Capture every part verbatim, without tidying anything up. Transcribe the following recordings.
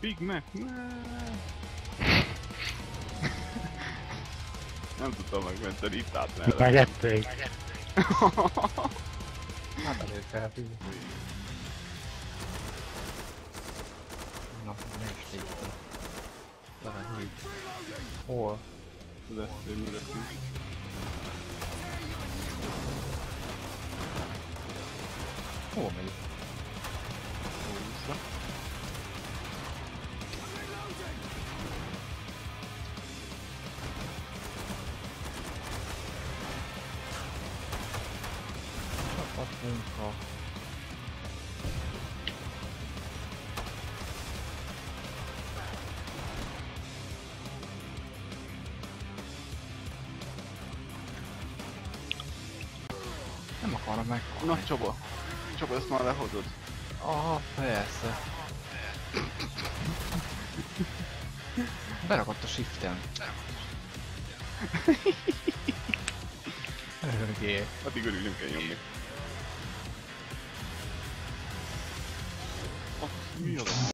Big Mac, ne. Nem tudtam megmenteni, itt át mellett. Megették. Hát előtt felhívni. Na, ne is tégytem. Talán így. Hol? De, tényleg leszünk. Hol megy? Hol vissza? Csapatmunka. Nem akarom meghalni. Na Csaba, Csaba, ezt már lehozod. Ah, persze. Berakott a shiften. Örgé. Addig örülünk kell nyomni. Oh, mi az?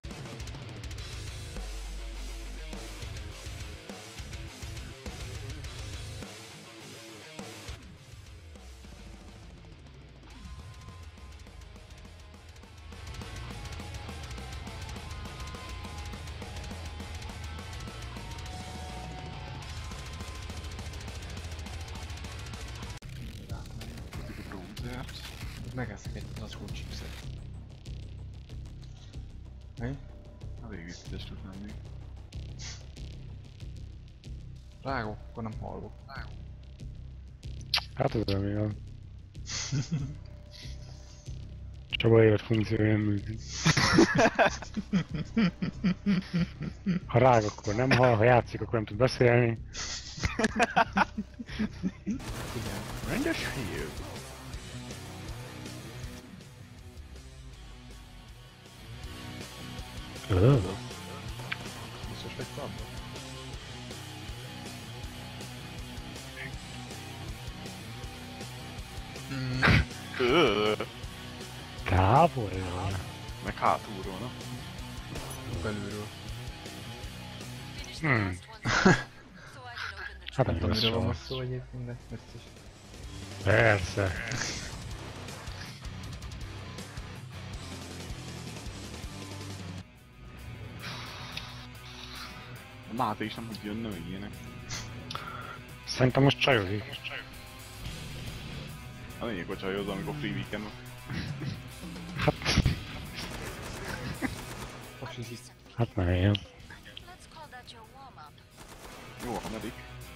Megeszek egy lassú chipset. Mi? Elég vicces tud lenni. Rágok, akkor nem hallok. Hát ez ami van. Csaba élet funkciója nem működik. Ha rág, akkor nem hall, ha játszik, akkor nem tud beszélni. Igen. Rendes fiú. Öööö. Biztos vagy szabba? Öööö. Távolról. Meg hátulról, na. Belülről. Hmm. Hát Nem nem tudom, lesz miről van szó. most szó egyébként, de biztos. Persze. A Máté is nem tud jönni, meg ilyenek. Szerintem most csajozik. A lényeg, hogy csajozza, amikor free weekend van. Hát... Pasizik. Hát nem ilyen. Jó, a medik.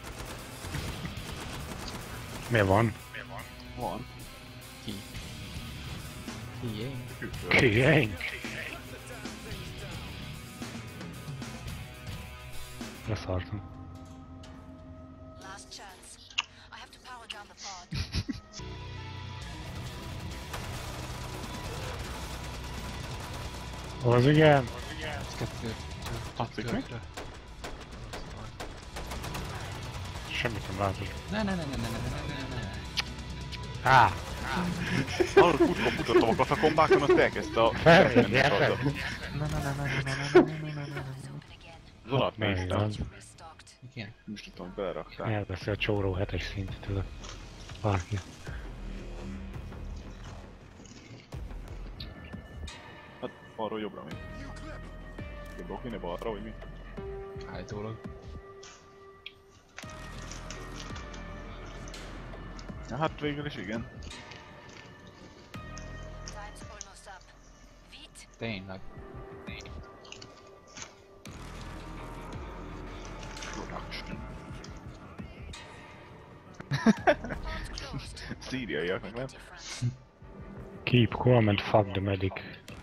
Mi van? Van. Ki? Ki én? Külföld. Kiénk? Leszartam. Last chance. I have to power down the pod. Az igen? Ez kettő. Tetszik mi? Semmit nem látok. Ne ne ne ne ne ne ne ne ne. Á! Hallod, futka futottam a katakombákon, azt elkezdte a... Felmérni, menni érted? haza. Ne ne ne ne ne ne ne ne ne ne ne. Az alatt Nem néztem. igaz. Restocked. Igen. Most tudom, hogy beleraktál. Elveszi a csóró hetes szintű tőle. Bárki. Hát balról jobbra még. Jobbra kéne balra, vagy mi? Állítólag. Ja, hát végül is igen. Time's almost up. Vite. Tényleg. Production. Szíriaiaknak nem? Keep calm and fuck the medic.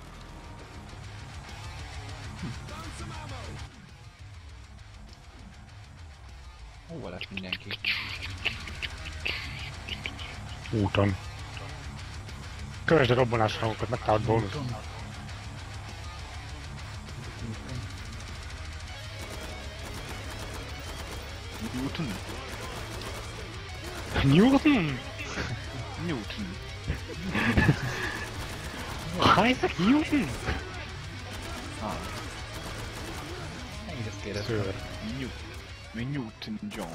Hova lett mindenki? Úton. Kövesd a robbanás hangokat, megtállod bónusz. Newton. Newton! Newton. Isaac Newton! Ah. kérdeztem. Szőr. Newt. Mi Newton John.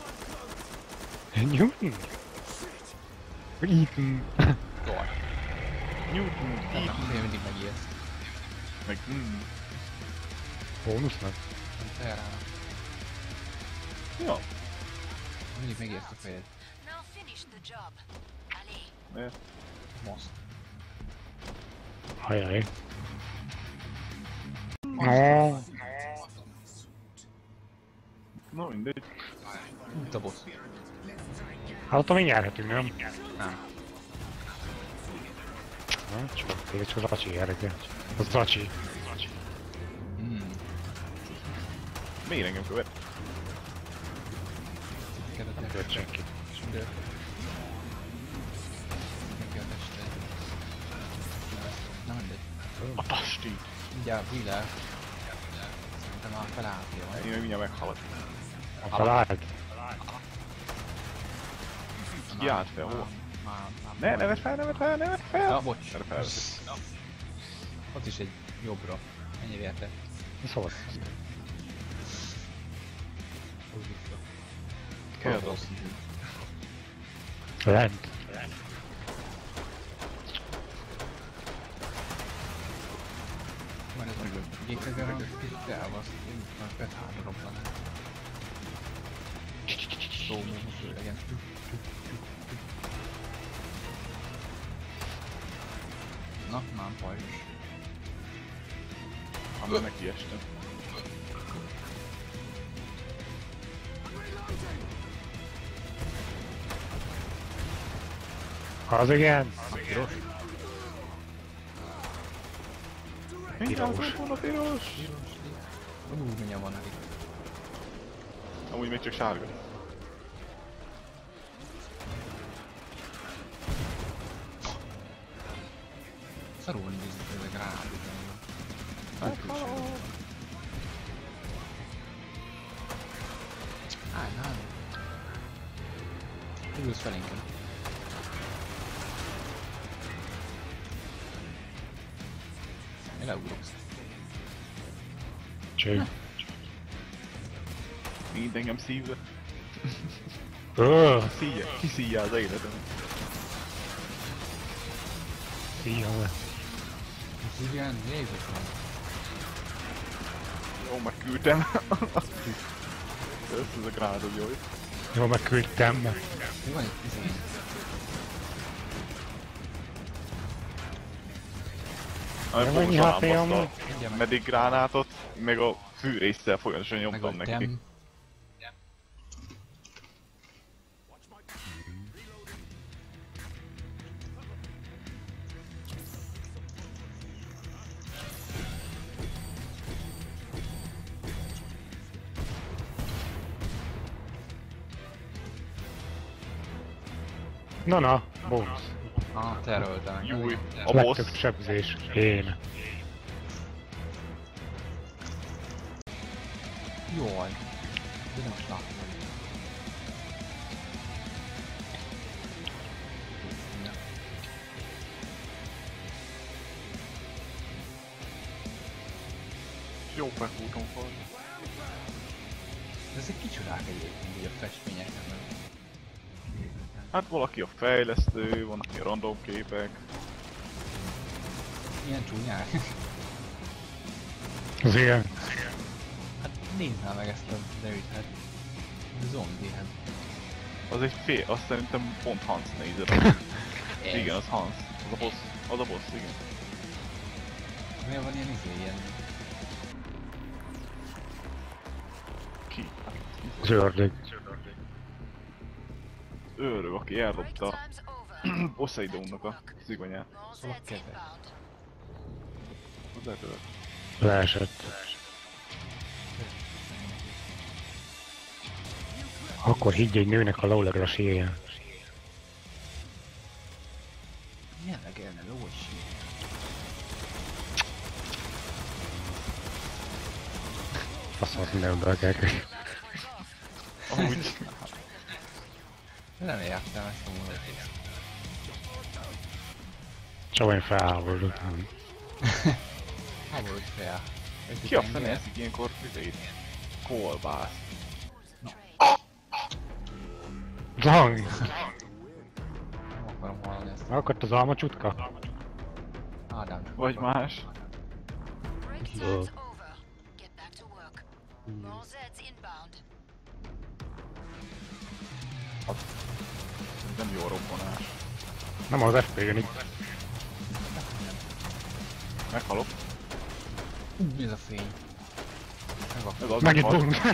Newton? Vagy Ethan? Jaj. Newton, Nem, Ethan, nem, mindig megijedsz. meg mm. Bónusznak? Nem felrállnak. Ja, Mindig megijedsz a fejed. Now finish the job. Allez. mert Most. Ajaj. No. na mindegy. Itt a boss. Hát ott még nyerhetünk, nem? Nem. Na, csak tényleg csak Zacsi erre. Az Zacsi. Hmm. Miért engem követ? Kedvet Nem követ senki. Sündör. Neki a tested. Nem mindegy. A pasti! Mindjárt bújlál. Szerintem már felállhatja majd. Én meg mindjárt meghalok. A találd. Ki állt fel, hol? Már, már Ne, ne vedd fel, ne vedd fel, ne vedd fel! Ja, bocs. Erre fel. Ott is egy jobbra. Ennyi érte. Mi szólt? Húzd vissza. Kell Hol rossz. Lent. Van ez a gyékekben van, kicsit elvasz, én már betárra robban. Slow mo, főleg ilyen. Na, már pajzs. Amiben nekiestem. Az igen. Piros? Mindjárt van a piros! Úgy mindjárt van elég. Amúgy még csak sárga. Szarul nézik ezek rá. Állj, állj. Ülsz felénken. Én leugrok. Cső. Mind engem szívve. Öööö. Szíja, kiszíja az életem. Szíjjal. Ez igen, Jézus van. Jó, megküldtem. Össze ez a grádod, jó. Jó, megküldtem. Mi van itt izé? Ami Nem annyi fogom há pé amúgy. azt a medik gránátot, meg a fűrészsel folyamatosan Meg nyomtam a neki. dem. Na na, bónusz. Ah, te erőltem meg. Júj, Igen. a boss. Legtöbb sebzés. Én. Jaj. De nem is látom. Jó megfújtom fel. De ezek kicsodák egyébként, így a festmények nem. Hát valaki a fejlesztő, van aki a random képek. Milyen csúnyák. Az igen. Hát nézd már meg ezt a David, hát zombi, hát. Az egy fél, azt szerintem pont Hans nézed. Igen, az Hans. Az a boss. Az a boss, igen. Miért van ilyen izé, ilyen... Ki? Az ördög. Őrög, aki Break eldobta time's over. Poseidonnak a szigonyát. More Szóval sets kevés. inbound. Az eltört. Leesett. Akkor higgy egy nőnek a lólegről a síjjel. Jellegelne lósi. Faszort minden belgek. Amúgy Nem értem ezt a mondatot. Csak én felháborodottam. Háborús fel. ki a fene eszik ilyenkor vizét? Kolbász. Zang! Nem akarom hallani ezt. Akadt az alma csutka? Ádám. Vagy más. Break time's Lol. over. Get back to work. More Zeds inbound. Nem jó robbanás. Nem az ef pé-gen így. Meghalok. Ú, mi ez a fény? Ez az Megint meghalt. bum!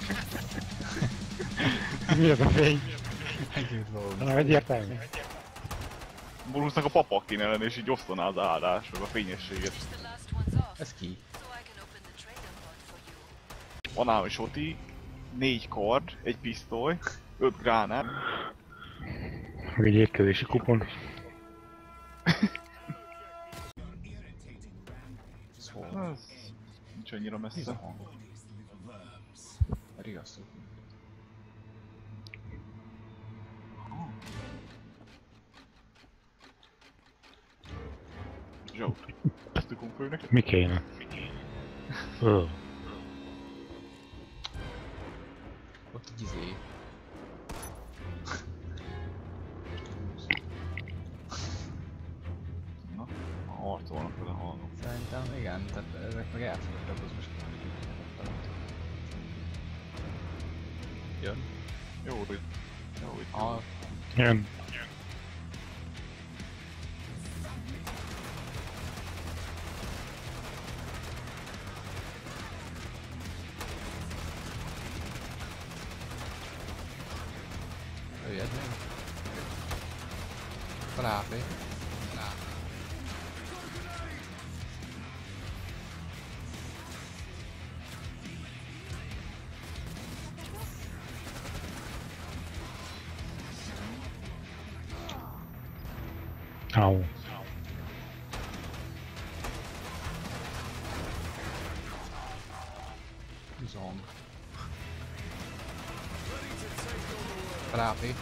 Mi ez a fény? Megint lóg. Nem egyértelmű. Bonusnak a papak kéne lenni, és így osztaná az áldás, meg a fényességet. The last one's off, Ez ki? so I can open the trader pod for you. Van ám egy soti, négy kard, egy pisztoly, öt gránát. Meg egy étkezési kupon. Szóval. Ez nincs annyira Mi ez a messze. hang? Riasztó. Zsót. Ezt a főnek. Mi kéne? Ö. Ott egy izé. Na, harcolnak vele hallom. Szerintem igen, tehát ezek meg elfogadtak, az most... Jön? Jó, hogy... Jó, hogy... A... Jön. Jöjjed még. Ráfé. Au. Zomb. Ráfé.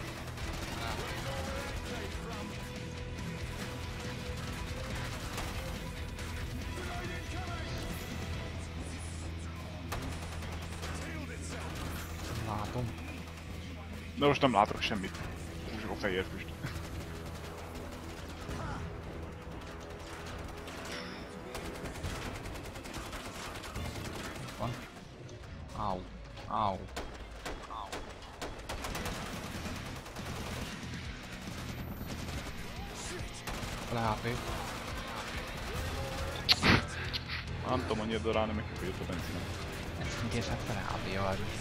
Látom. De most nem látok semmit. Csak a fehér füst. Van. Au. Au. Au. Ráfé. Nem tudom annyira darálni, meg kifejött a benzinem. Ez mindjárt hát felállni a várus.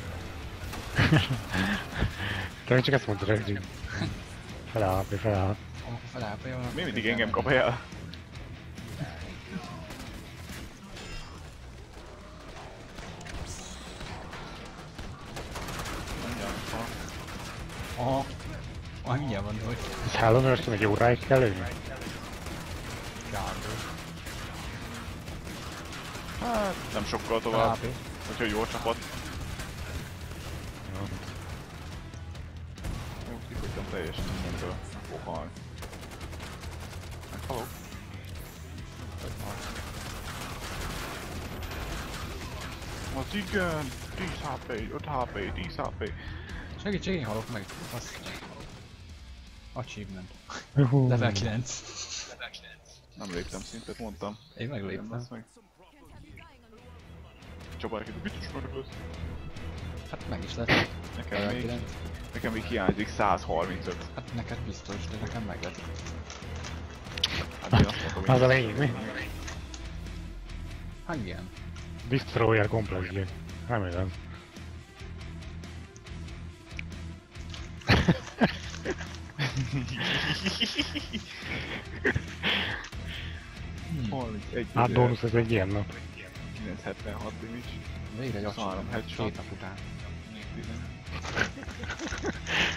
Te csak ezt mondtad, hogy feláll, feláll. Amikor felállni van, Mi mindig engem kap el? Aha. Majd mindjárt van, hogy Ez Hellon Earth-en egy óráig kell lőni? gárdó. Hát nem sokkal tovább, Ráfé. hogyha jó a csapat. Jó, kifogytam teljesen mindentől. Fog halni. Meghalok. Az igen, tíz há pé, öt há pé, tíz há pé. Segítség, én halok meg. Az... Achievement. Juhú. Level kilenc. Nem léptem szintet, mondtam. Én Nem megléptem. lesz meg. Csapárok itt, biztos meg lesz. Hát meg is lett. Nekem Level még, kilenc. nekem még hiányzik száz harmincöt. Hát neked biztos, de nekem meg lett. Hát én azt mondtam, Az a lényeg, mi? Hát igen. Destroyer komplex game. Remélem. harmincegy Hát bónusz ez egy ilyen nap. kilencszázhetvenhat damage. Végre egy huszonhárom achievement. headshot. Két nap után.